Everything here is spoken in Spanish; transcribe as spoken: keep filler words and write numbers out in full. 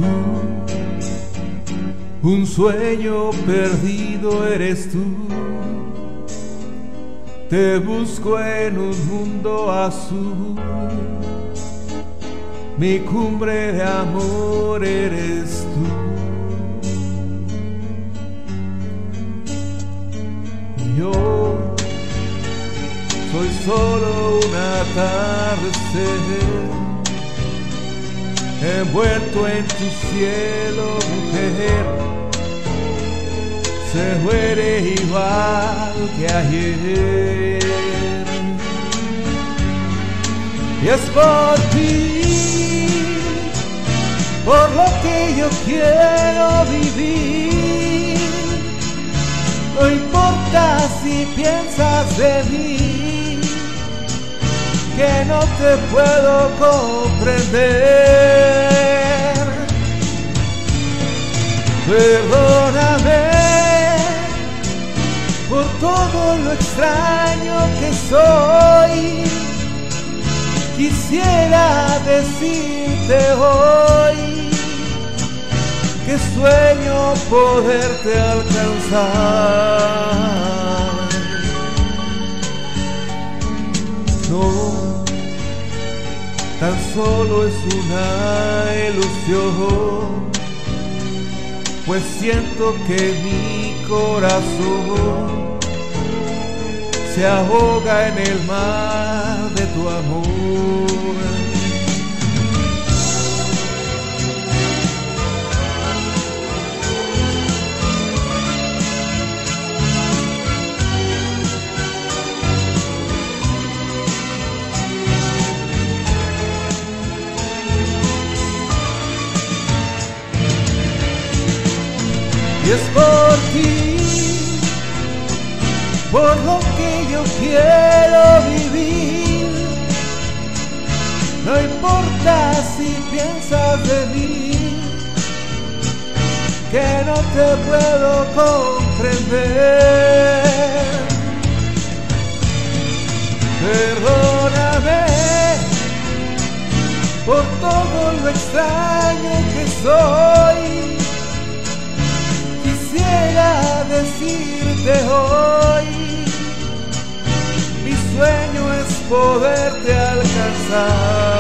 tú, un sueño perdido eres tú. Te busco en un mundo azul, mi cumbre de amor eres tú. Yo soy solo un atardecer, envuelto en tu cielo, mujer. Se muere igual que ayer, y es por ti por lo que yo quiero vivir. No importa si piensas de mí, que no te puedo comprender. Perdóname por todo lo extraño que soy. Quisiera decirte hoy que sueño poderte alcanzar. No, tan solo es una ilusión, pues siento que mi corazón se ahoga en el mar de tu amor. Y es por ti por lo que yo quiero vivir. No importa si piensas de mí, que no te puedo comprender. Perdóname por todo lo extraño que soy. Quisiera decirte hoy, mi sueño es poderte alcanzar.